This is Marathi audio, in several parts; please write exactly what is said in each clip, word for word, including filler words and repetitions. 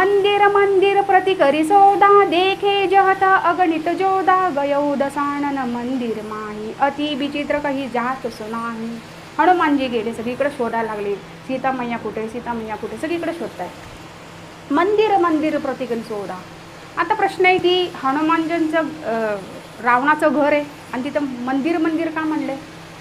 मंदिर मंदिर प्रति करी सौदा, देखे जहता अगणित जोदा, गयौ दसानन मंदिर माही, अति विचित्र काही जात सुनाही. हनुमानजी गेले, सगळीकडे शोधायला लागले, सीता मैया कुठे, सीता मैया कुठे, सगळीकडे शोधताय. मंदिर मंदिर प्रति करी सौदा. आता प्रश्न आहे की हनुमानजींचं रावणाचं घर आहे आणि तिथं मंदिर मंदिर का म्हणले?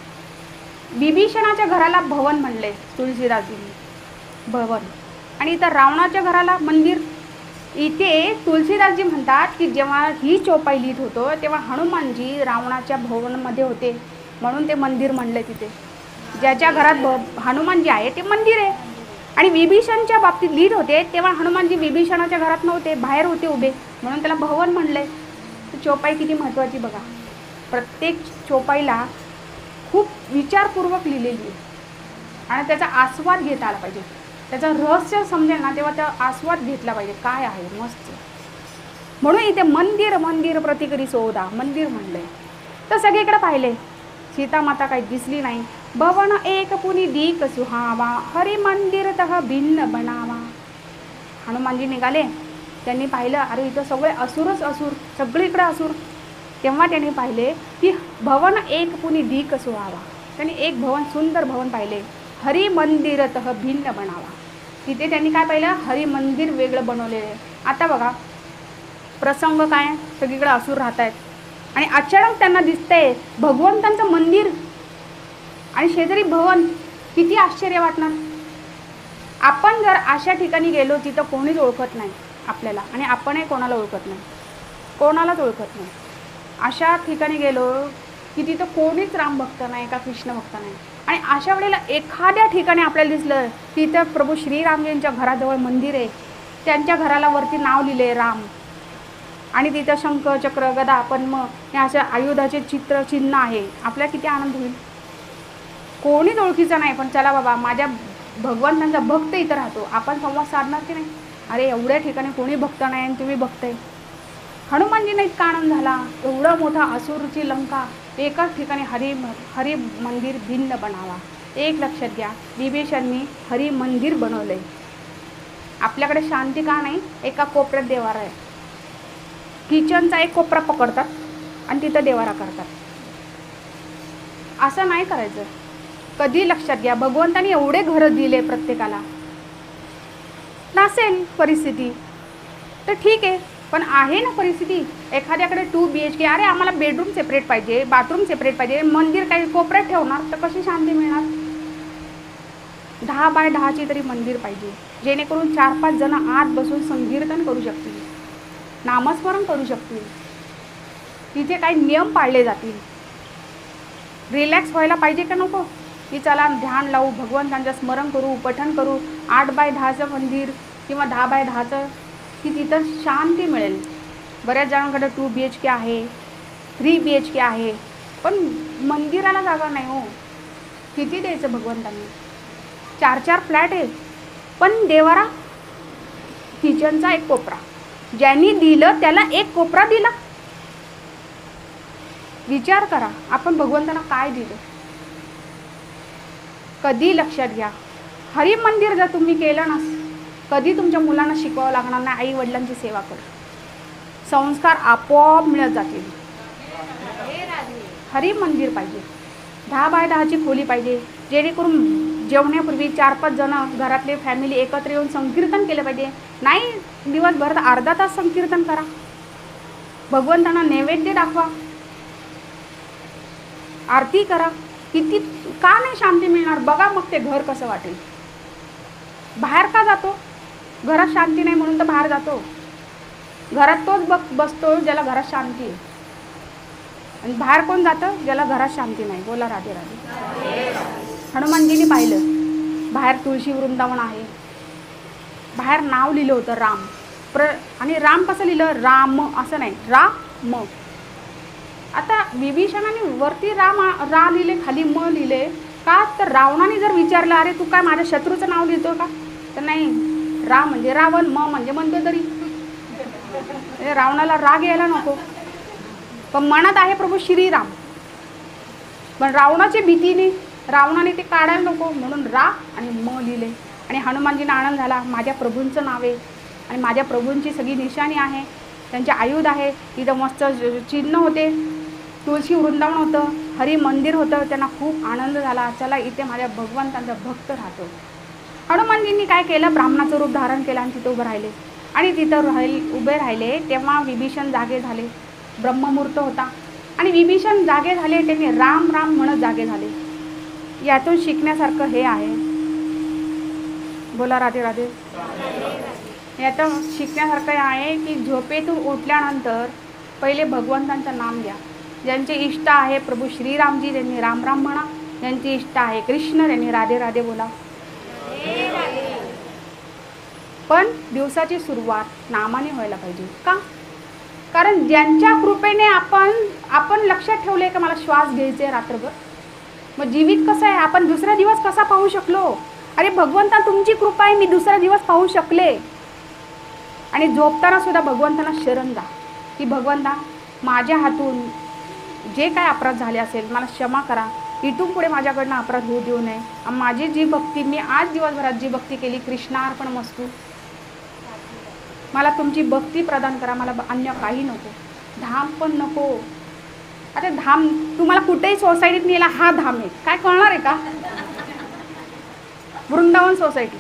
विभीषणाच्या घराला भवन म्हणले तुळशीदासजींनी, भवन, आणि इथं रावणाच्या घराला मंदिर. इथे तुळशीदासजी म्हणतात की जेव्हा ही चौपाई लिहित होतो तेव्हा हनुमानजी रावणाच्या भवनमध्ये होते म्हणून ते मंदिर म्हणले. तिथे ज्याच्या घरात हनुमानजी आहे ते मंदिर आहे. आणि विभीषणच्या बाबतीत लिहित होते तेव्हा हनुमानजी विभीषणाच्या घरात नव्हते, बाहेर होते उभे, म्हणून त्याला भवन म्हणले. चौपाई किती महत्त्वाची बघा. प्रत्येक चौपाईला खूप विचारपूर्वक लिहिलेली आहे आणि त्याचा आस्वाद घेता आला पाहिजे. त्याचं रहस्य समजेल ना तेव्हा त्या आस्वाद घेतला पाहिजे, काय आहे मस्त. म्हणून इथे मंदिर मंदिर प्रति करी सौदा, मंदिर म्हणलंय. तर सगळीकडे पाहिले, सीता माता काही दिसली नाही. भवन एक पुनी दीक सुहावा, हरी मंदिर तह भिन्न बनावा. हनुमानजी निघाले, त्यांनी पाहिलं अरे इथं सगळे असुरच असुर, सगळीकडे असुर. तेव्हा त्यांनी पाहिले की भवन एक पुनी दीक सुहावा. त्यांनी एक भवन, सुंदर भवन पाहिले. हरी मंदिर तह भिन्न बनावा. तिथे त्यांनी काय पाहिलं? हरी मंदिर वेगळं बनवलेलं आहे. आता बघा प्रसंग काय, सगळीकडे असुर राहत आहेत आणि अचानक त्यांना दिसतंय भगवंतांचं मंदिर आणि शेजारी भवन. किती आश्चर्य वाटणार. आपण जर अशा ठिकाणी गेलो जिथं कोणीच ओळखत नाही आपल्याला आणि आपणही कोणाला ओळखत नाही, कोणालाच ओळखत नाही, अशा ठिकाणी गेलो की तिथं कोणीच राम भक्त नाही का कृष्ण भक्त नाही, आणि अशा वेळेला एखाद्या ठिकाणी आपल्याला दिसलं तिथं प्रभू श्रीरामजींच्या घराजवळ मंदिर आहे, त्यांच्या घराला वरती नाव लिहिले राम, आणि तिथं शंख चक्र गदा पद्म या अशा आयुधाचे चित्र चिन्ह आहे, आपल्याला किती आनंद होईल. कोणीच ओळखीचा नाही पण चला बाबा माझ्या भगवंतांचा भक्त इथं राहतो, आपण संवाद साधणार की नाही. अरे एवढ्या ठिकाणी कोणी भक्त नाही आणि तुम्ही भक्त आहे. हनुमानजींना इतका आनंद झाला. एवढा मोठा असुरची लंका एकाच ठिकाणी हरी हरी मंदिर भिन्न बनावा. एक लक्षात घ्या, विभीषणनी हरी मंदिर बनवलंय. आपल्याकडे शांती का नाही? एका कोपऱ्यात देवारा आहे. किचनचा एक कोपरा पकडतात आणि तिथं देवारा करतात. असं नाही करायचं. कधी लक्षात घ्या, भगवंतानी एवढे घरं दिले प्रत्येकाला. नसेल परिस्थिती तर ठीक आहे, पण आहे ना परिस्थिती. एखाद्याकडे टू बी एच के, अरे आम्हाला बेडरूम सेपरेट पाहिजे, बाथरूम सेपरेट पाहिजे, मंदिर काही कोपऱ्यात ठेवणार तर कशी शांती मिळणार. दहा बाय दहाची तरी मंदिर पाहिजे, जेणेकरून चार पाच जण आत बसून संकीर्तन करू शकतील, नामस्मरण करू शकतील. तिथे काही नियम पाळले जातील. रिलॅक्स व्हायला पाहिजे का नको की चला ध्यान लावू, भगवंतांचं स्मरण करू, पठण करू. आठ बाय दहाचं मंदिर किंवा दहा बाय दहाचं की तिथं शांती मिळेल. बऱ्याच जणांकडे टू बी एच के आहे, थ्री बी एच के आहे, पण मंदिराला जागा नाही हो. किती द्यायचं भगवंतांनी? चार चार फ्लॅट आहे पण देवारा, किचनचा एक कोपरा, ज्यांनी दिलं त्याला एक कोपरा दिला. विचार करा आपण भगवंतांना काय दिलं. कधी लक्षात घ्या, हरी मंदिर जर तुम्ही केलं ना, कधी तुमच्या मुलांना शिकवावं लागणार नाही आई वडिलांची सेवा कर. संस्कार आपोआप मिळत जातील. हरी मंदिर पाहिजे, दहा बाय दहाची खोली पाहिजे, जेणेकरून जेवण्यापूर्वी चार पाच जण घरातले फॅमिली एकत्र येऊन संकीर्तन केलं पाहिजे. नाही दिवसभर अर्धा तास संकीर्तन करा, भगवंतांना नैवेद्य दाखवा, आरती करा. किती का नाही शांती मिळणार बघा. मग ते घर कसं वाटेल. बाहेर का जातो? घरात शांती नाही म्हणून तर बाहेर जातो. घरात तोच बघ बसतो ज्याला घरात शांती आहे, आणि बाहेर कोण जातं? ज्याला घरात शांती नाही. बोला राधे राधे. हनुमानजींनी पाहिलं बाहेर तुळशी वृंदावन आहे, बाहेर नाव लिहिलं होतं राम प्र, आणि राम कसं लिहिलं? राम असं नाही, राम. आता विभीषणाने वरती राम रा लिहिले, खाली म लिहिले का? तर रावणाने जर विचारलं अरे तू काय माझ्या शत्रूचं नाव लिहितो का? तर नाही, रा म्हणजे रावण, म म्हणजे मंदोदरी. रावणाला राग यायला नको, पण मनात आहे प्रभू श्रीराम. पण रावणाच्या भीतीने रावणाने ते काढायला नको म्हणून रा आणि म लिहिले. आणि हनुमानजींना आनंद झाला, माझ्या प्रभूंचं नाव आहे, आणि माझ्या प्रभूंची सगळी निशाणी आहे, त्यांचे आयुध आहे. इथं मस्त चिन्ह होते, तुळशी वृंदावन होतं, हरी मंदिर होतं. त्यांना खूप आनंद झाला, चला इथे माझ्या भगवंतांचा भक्त राहतो. हनुमानजींनी काय केलं, ब्राह्मणाचं रूप धारण केलं आणि तिथं उभं राहिले. आणि तिथं राहील उभे राहिले तेव्हा विभीषण जागे झाले. ब्रह्ममुहूर्त होता आणि विभीषण जागे झाले, त्यांनी राम राम म्हणत जागे झाले. यातून शिकण्यासारखं हे आहे, बोला राधे राधे. यातून शिकण्यासारखं आहे की झोपेतून उठल्यानंतर पहिले भगवंतांचं नाम घ्या. ज्यांचे इष्ट आहे प्रभू श्रीरामजी त्यांनी राम राम म्हणा, ज्यांची इष्ट आहे कृष्ण त्यांनी राधे राधे बोला. पण दिवसाची सुरुवात नामाने व्हायला पाहिजे. का? कारण ज्यांच्या कृपेने आपण आपण लक्षात ठेवले की मला श्वास घ्यायचे आहे रात्रभर, मग जीवित कसं आहे, आपण दुसरा दिवस कसा पाहू शकलो. अरे भगवंता तुमची कृपा आहे, मी दुसरा दिवस पाहू शकले. आणि झोपताना सुद्धा भगवंतांना शरण जा की भगवंता माझ्या हातून जे काय अपराध झाले असेल मला क्षमा करा, इथून पुढे माझ्याकडनं अपराध होऊ देऊ नये. माझी जी भक्ती मी आज दिवसभरात जी भक्ती केली कृष्णार्पणमस्तू, मला तुमची भक्ती प्रदान करा, मला अन्य काही नको, धाम पण नको. आता धाम तुम्हाला कुठेही सोसायटीत नेला, हा धाम आहे काय कळणार आहे का? वृंदावन सोसायटी,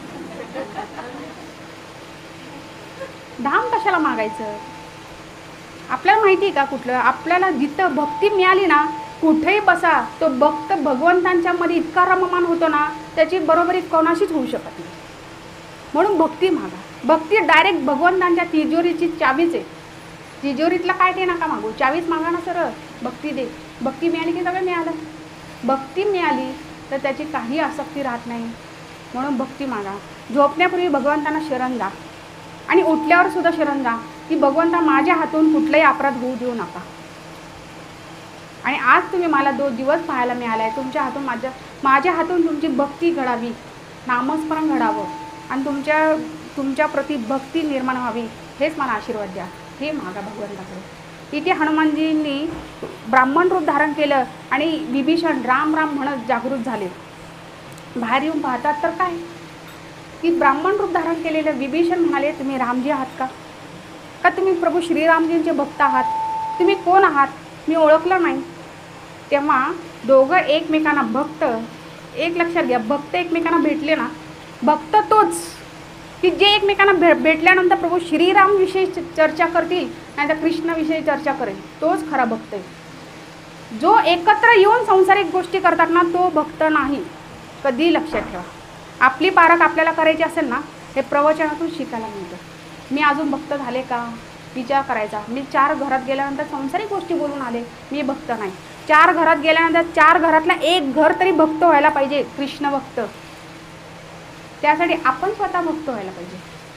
धाम कशाला मागायचं? आपल्याला माहिती आहे का कुठलं? आपल्याला जिथं भक्ती मिळाली ना, कुठेही बसा, तो भक्त भगवंतांच्या मध्ये इतका रममान होतो ना, त्याची बरोबरी कोणाशीच होऊ शकत नाही. म्हणून भक्ती मागा. भक्ती डायरेक्ट भगवंतांच्या तिजोरीची चावीच आहे. तिजोरीतला काय ते नका मागू, चावीच मागा ना सरळ, भक्ती दे. भक्ती मिळाली की सगळं मिळालं. भक्ती मिळाली तर त्याची काही आसक्ती राहत नाही. म्हणून भक्ती मागा. झोपण्यापूर्वी भगवंतांना शरण जा आणि उठल्यावर सुद्धा शरण जा की भगवंता माझ्या हातून कुठलाही अपराध होऊ देऊ नका. आणि आज तुम्ही मला दोन दिवस पाहायला मिळाला आहे, तुमच्या हातून माझ्या माझ्या हातून तुमची भक्ती घडावी, नामस्मरण घडावं आणि तुमच्या तुमच्या प्रति भक्ती निर्माण व्हावी, हेच मला आशीर्वाद द्या, हे मागा भगवंताकडे. इथे हनुमानजींनी ब्राह्मण रूप धारण केलं आणि विभीषण राम राम म्हणत जागृत झाले. बाहेर येऊन पाहतात तर काय की ब्राह्मण रूप धारण केलेलं विभीषण म्हणाले, तुम्ही रामजी आहात का? का तुम्ही प्रभू श्रीरामजींचे भक्त आहात? तुम्ही कोण आहात? मी ओळखलं नाही. तेव्हा दोघं एकमेकांना भक्त, एक लक्षात घ्या, भक्त एकमेकांना भेटले ना, भक्त तोच की जे एकमेकांना भे भेटल्यानंतर प्रभू श्रीरामविषयी चर्चा करतील नाही तर कृष्णाविषयी चर्चा करेल, तोच खरा भक्त आहे. जो एकत्र येऊन सांसारिक गोष्टी करतात ना, तो भक्त नाही. कधी लक्षात ठेवा. आपली पारख आपल्याला करायची असेल ना, हे प्रवचनातून शिकायला मिळतं. मी अजून भक्त झाले का विचार करायचा. मी चार घरात गेल्यानंतर सांसारिक गोष्टी बोलून आले, मी भक्त नाही. चार घरात गेल्यानंतर चार घरातला एक घर तरी भक्त व्हायला पाहिजे, कृष्ण भक्त. त्यासाठी आपण स्वतः भक्त व्हायला पाहिजे.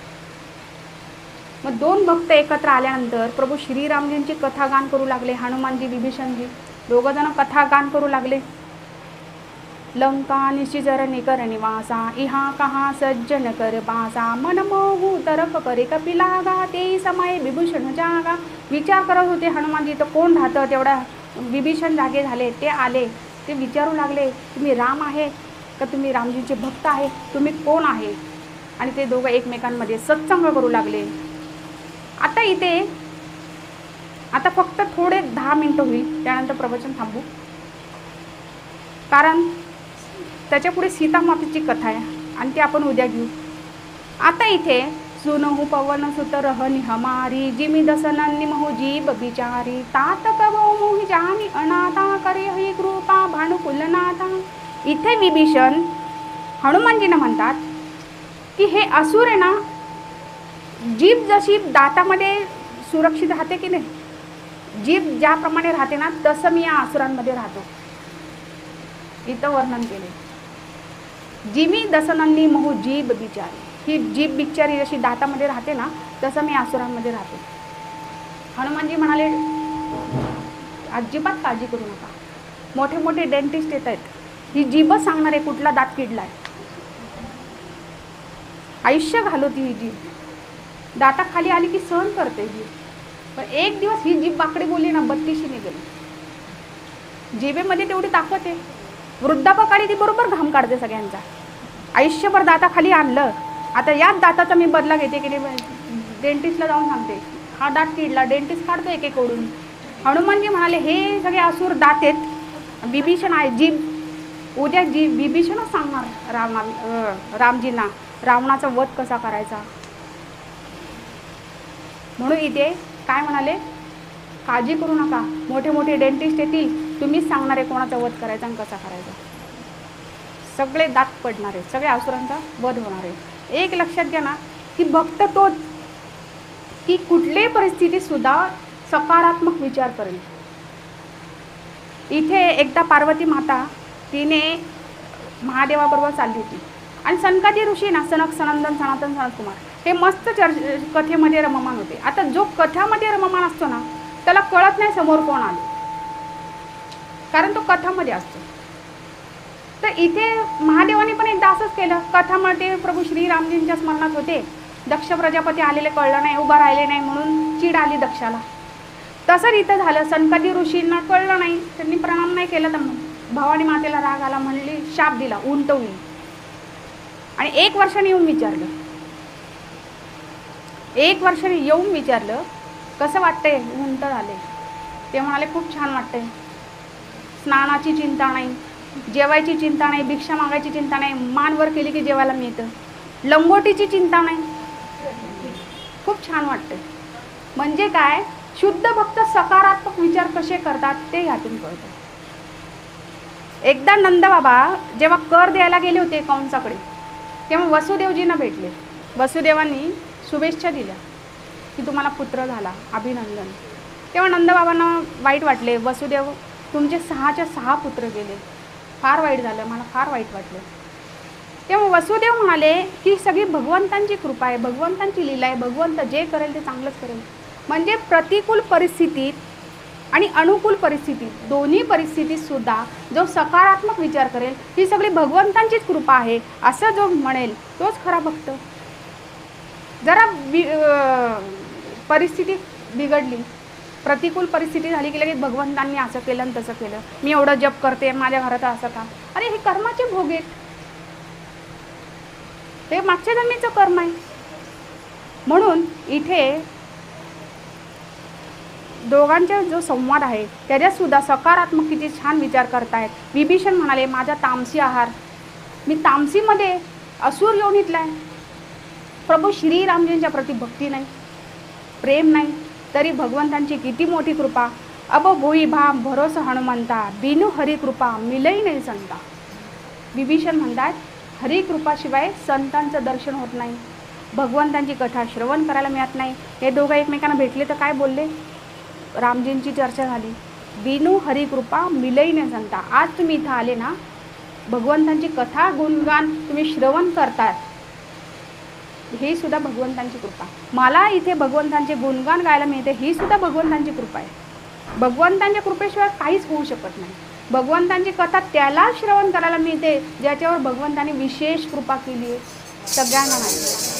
मग दोन भक्त एकत्र आल्यानंतर प्रभू श्रीरामजींची कथागान करू लागले. हनुमानजी विभीषणजी दोघं जण कथागान करू लागले. लंका निश्चिचर निकर निवासा, इहा कहा सज्जन कर बासा, मन मोहू तरक करे कपिलागा, ते समय विभूषण जागा. विचार करत होते हनुमानजी, तर कोण राहतं तेवढा विभीषण जागे झाले. ते आले, ते विचारू लागले, तुम्ही राम आहे का? तुम्ही रामजींचे भक्त आहे? तुम्ही कोण आहे? आणि ते दोघं एकमेकांमध्ये सत्संग करू लागले. आता इथे आता फक्त थोडे दहा मिनटं होईल, त्यानंतर प्रवचन थांबू, कारण त्याच्या पुढे सीतामातेची कथा आहे आणि ती आपण उद्या घेऊ. आता इथे सुनहु पवन सुत रहनि हमारी, जिमि दसनन्नि महु जीव बिचारी, तात कवो मोहि जानी अनाथा, करे ही कृपा भानुकुलनाथा. इथे विभीषण हनुमानजींना म्हणतात की हे असुर आहे ना, जीभ जशी दातामध्ये सुरक्षित राहते की नाही, जीभ ज्याप्रमाणे राहते ना, तसं मी या असुरांमध्ये राहतो. इथं वर्णन केले. जिमी दसनन्नी महू जीभ बिचारी, ही जीभ बिचारी जशी दातामध्ये राहते ना, तसं मी असुरांमध्ये राहतो. हनुमानजी म्हणाले, अजिबात काळजी करू नका, मोठे मोठे डेंटिस्ट येत आहेत, ही जीभच सांगणार आहे कुठला दात किडलाय. आयुष्य घालवती ही जीभ, दाताखाली आली की सहन करते जीभ, पण एक दिवस ही जीभ बाकडे बोलली ना, बत्तीशी निघेल. जिभेमध्ये तेवढी ताकद आहे. वृद्धापकाळी ती बरोबर घाम काढते सगळ्यांचा. आयुष्यभर दाताखाली आणलं आता याच दाताचा मी बदला घेते की नाही, डेंटिस्टला जाऊन सांगते हा दात किडला, डेंटिस्ट काढतो एक एक ओढून. हनुमानजी म्हणाले हे सगळे असुर दात आहेत, विभीषण आहे जीभ, उद्या जी विभीषणच सांगणार रामा रामजींना रावणाचा वध कसा करायचा. म्हणून इथे काय म्हणाले, काळजी करू नका, मोठे मोठे डेंटिस्ट येतील, तुम्हीच सांगणार आहे कोणाचा वध करायचा आणि कसा करायचा. सगळे दात पडणार आहे, सगळ्या असुरांचा वध होणार आहे. एक लक्षात घ्या ना की भक्त तोच की कुठल्याही परिस्थितीत सुद्धा सकारात्मक विचार करेल. इथे एकदा पार्वती माता तिने महादेवाबरोबर चालली होती आणि सनकादी ऋषी ना, सनक सनंदन सनातन सनत कुमार हे मस्त चर्च कथेमध्ये रममान होते. आता जो कथामध्ये रममान असतो ना त्याला कळत नाही समोर कोण आले, कारण तो कथामध्ये असतो. तर इथे महादेवाने पण एकदा असंच केलं, कथामध्ये प्रभू श्रीरामजींच्या स्मरणात होते, दक्ष प्रजापती आलेले कळलं नाही, उभा राहिले नाही म्हणून चीड आली दक्षाला. तसंच इथं झालं, सनकादी ऋषींना कळलं नाही, त्यांनी प्रणाम नाही केला, तर भवानी मातेला राग आला, म्हणली शाप दिला उंट होईल. आणि एक वर्षाने येऊन विचारलं, एक वर्षाने येऊन विचारलं कसं वाटतंय, उंट झाले. ते म्हणाले खूप छान वाटतंय, स्नानाची चिंता नाही, जेवायची चिंता नाही, भिक्षा मागायची चिंता नाही, मानवर केली की जेवायला मिळतं, लंगोटीची चिंता नाही, खूप छान वाटतंय. म्हणजे काय, शुद्ध भक्त सकारात्मक विचार कसे करतात ते ह्यातून कळतं. एकदा नंदबाबा जेव्हा कर द्यायला गेले होते कंसाकडे, तेव्हा वसुदेवजींना भेटले. वसुदेवांनी शुभेच्छा दिल्या की तुम्हाला पुत्र झाला, अभिनंदन. तेव्हा नंदबाबांना वाईट वाटले, वसुदेव तुमचे सहाच्या सहा पुत्र गेले, फार वाईट झालं, मला फार वाईट वाटलं. तेव्हा वसुदेव म्हणाले की सगळी भगवंतांची कृपा आहे, भगवंतांची लीला आहे, भगवंत जे करेल ते चांगलंच करेल. म्हणजे प्रतिकूल परिस्थितीत आणि अनुकूल परिस्थितीत दोन्ही परिस्थितीत सुद्धा जो सकारात्मक विचार करेल ही सगळी भगवंतांचीच कृपा आहे असं जो म्हणेल तोच खरा भक्त. जरा बि परिस्थिती बिघडली, प्रतिकूल परिस्थिती झाली की लगेच भगवंतांनी असं केलं आणि तसं केलं, मी एवढं जप करते माझ्या घरात असं का, अरे हे कर्माचे भोग आहेत, हे मागच्या जन्मीचं कर्म आहे. म्हणून इथे दोघांचा जो संवाद आहे त्याच्यात सुद्धा सकारात्मक किती छान विचार करतायत. विभीषण म्हणाले माझा तामसी आहार, मी तामसीमध्ये असुर योनीतला आहे, प्रभू श्रीरामजींच्या प्रति भक्ती नाही, प्रेम नाही, तरी भगवंतांची किती मोठी कृपा. अब भोई भाम भरोसा हनुमंता, बिनु हरिकृपा मिलई नाही संता. विभीषण म्हणतात हरिकृपाशिवाय संतांचं दर्शन होत नाही, भगवंतांची कथा श्रवण करायला मिळत नाही. हे दोघं एकमेकांना भेटले तर काय बोलले, रामजींची चर्चा झाली, बिनु हरिकृपा मिलई नाही संता. आज तुम्ही इथं आले ना, भगवंतांची कथा गुणगान तुम्ही श्रवण करतात, ही सुद्धा भगवंतांची कृपा. मला इथे भगवंतांचे गुणगान गायला मिळते, ही सुद्धा भगवंतांची कृपा आहे. भगवंतांच्या कृपेशिवाय काहीच होऊ शकत नाही. भगवंतांची कथा त्याला श्रवण करायला मिळते ज्याच्यावर भगवंतांनी विशेष कृपा केली आहे, सगळ्यांना नाही.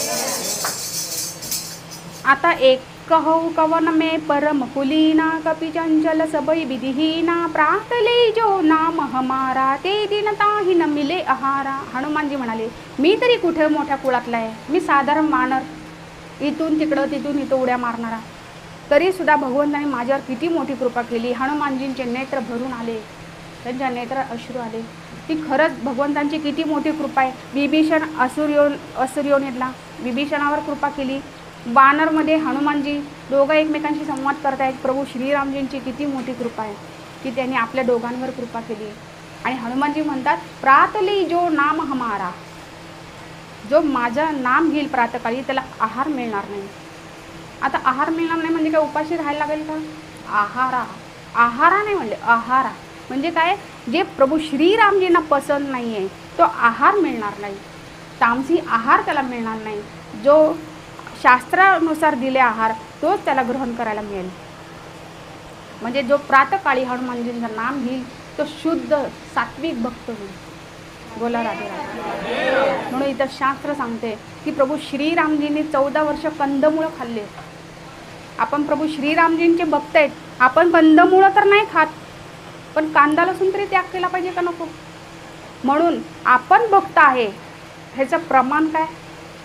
आता एक कहू कवन में परम कुलीना, कपि चंचल सबई विधिहीना, प्रातले जो नाम हमारा, ते दिनता ही न मिले आहारा. हनुमानजी म्हणाले मी तरी कुठे मोठ्या कुळातला आहे, मी साधारण वानर, इथून तिकडं तिथून इथं उड्या मारणारा, तरीसुद्धा भगवंताने माझ्यावर किती मोठी कृपा केली. हनुमानजींचे नेत्र भरून आले, त्यांच्या नेत्रात अश्रू आले की खरंच भगवंतांची किती मोठी कृपा आहे. विभीषण असुरयोन असुरयोनीतला, विभीषणावर कृपा केली. वानरमध्ये हनुमानजी दोघं एकमेकांशी संवाद करतायत, प्रभू श्रीरामजींची किती मोठी कृपा आहे की त्यांनी आपल्या दोघांवर कृपा केली. आणि हनुमानजी म्हणतात प्रातली जो नाम हमारा, जो माझं नाम घेईल प्रातकाळी त्याला आहार मिळणार नाही. आता आहार मिळणार नाही म्हणजे काय उपाशी राहायला लागेल का, आहारा, आहारा नाही म्हणले, आहारा म्हणजे काय, जे प्रभू श्रीरामजींना पसंत नाही आहे तो आहार मिळणार नाही, तामसी आहार त्याला मिळणार नाही. जो शास्त्रानुसार दिले आहार तोच त्याला ग्रहण करायला मिळेल. म्हणजे जो प्रातकाळी हनुमानजींचं नाम घेईल तो शुद्ध सात्विक भक्त होईल. बोला राधे राधे. म्हणून इथं शास्त्र सांगते की प्रभू श्रीरामजींनी चौदा वर्ष कंदमुळं खाल्ले. आपण प्रभू श्रीरामजींचे भक्त आहेत, आपण कंदमुळं तर नाही खात, पण कांदा लसूण तरी त्याग केला पाहिजे का नको. म्हणून आपण भक्त आहे ह्याचं प्रमाण काय,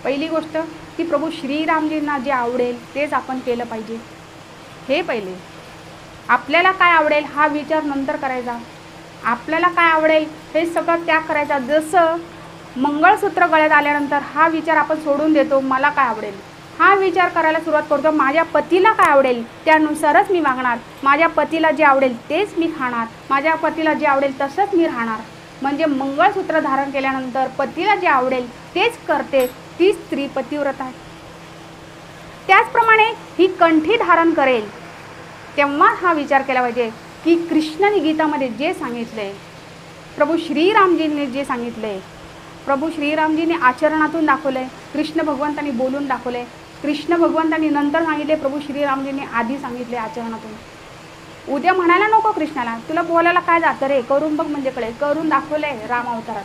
पहिली गोष्ट की प्रभू श्रीरामजींना जे आवडेल तेच आपण केलं पाहिजे. हे पहिले. आपल्याला काय आवडेल हा विचार नंतर करायचा. आपल्याला काय आवडेल हे सगळं त्याग करायचा. जसं मंगळसूत्र गळ्यात आल्यानंतर हा विचार आपण सोडून देतो, मला काय आवडेल हा विचार करायला सुरुवात करतो. माझ्या पतीला काय आवडेल त्यानुसारच मी वागणार, माझ्या पतीला जे आवडेल तेच मी खाणार, माझ्या पतीला जे आवडेल तसंच मी राहणार. म्हणजे मंगळसूत्र धारण केल्यानंतर पतीला जे आवडेल तेच करते, ती स्त्री पतिव्रता आहे. त्याचप्रमाणे ही कंठी धारण करेल तेव्हा हा विचार केला पाहिजे की कृष्णाने गीतामध्ये जे सांगितले, प्रभू श्रीरामजींनी जे सांगितले, प्रभू श्रीरामजींनी आचरणातून दाखवले, कृष्ण भगवंतांनी बोलून दाखवले, कृष्ण भगवंतांनी नंतर सांगितले, प्रभू श्रीरामजींनी आधी सांगितले आचरणातून. उद्या म्हणायला नको कृष्णाला, तुला बोलायला काय जातं रे, करून बघ म्हणजे कळेल. करून दाखवलंय राम अवतारात.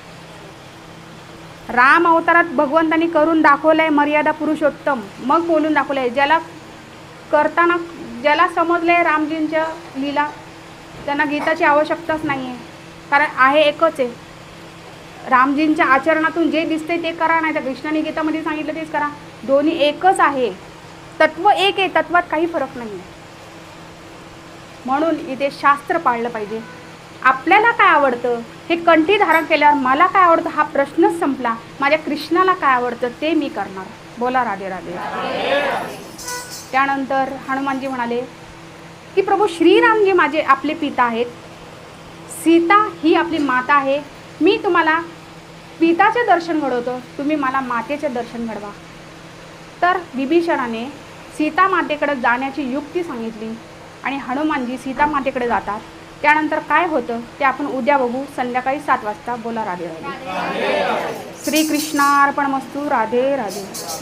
राम अवतारात भगवंतांनी करून दाखवलंय मर्यादा पुरुषोत्तम, मग बोलून दाखवलंय. ज्याला करताना ज्याला समजले रामजींच्या लीला त्यांना गीताची आवश्यकताच नाही आहे, कारण आहे एकच आहे. रामजींच्या आचरणातून जे दिसते ते करा, नाही तर कृष्णाने गीतामध्ये सांगितलं तेच करा. दोन्ही एकच आहे, तत्व एक आहे, तत्वात काही फरक नाही आहे. म्हणून इथे शास्त्र पाळलं पाहिजे. आपल्याला काय आवडतं हे कंठी धारण केल्यावर मला काय आवडतं हा प्रश्नच संपला. माझ्या कृष्णाला काय आवडतं ते मी करणार. बोला राधे राधे. त्यानंतर हनुमानजी म्हणाले की प्रभू श्रीरामजी माझे आपले पिता आहेत, सीता ही आपली माता आहे. मी तुम्हाला पिताचे दर्शन घडवतो, तुम्ही मला मातेचे दर्शन घडवा. तर विभीषणाने सीता मातेकडे जाण्याची युक्ती सांगितली आणि हनुमानजी सीता मातेकडे जातात. त्यानंतर काय होतं ते आपण उद्या बघू संध्याकाळी सात वाजता. बोला राधे राधे. श्रीकृष्णार्पणमस्तु. राधे राधे.